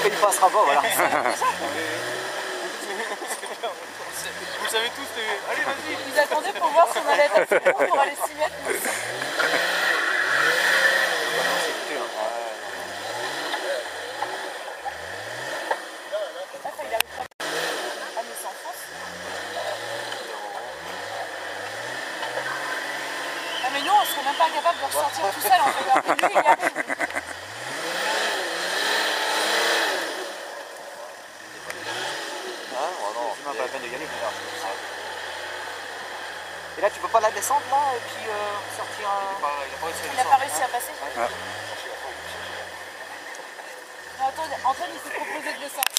il passera pas, voilà. Vous savez tous, allez vas-y. Ils attendaient pour voir si on allait être assez bon pour aller s'y mettre. Mais nous, on serait même pas capable de ressortir tout seul en fait. Alors que lui, il y arrive. C'est même pas la peine de y aller. Et là, tu peux pas la descendre là et puis sortir. Il n'a pas réussi à passer. Ouais. Antoine, il s'est proposé de descendre.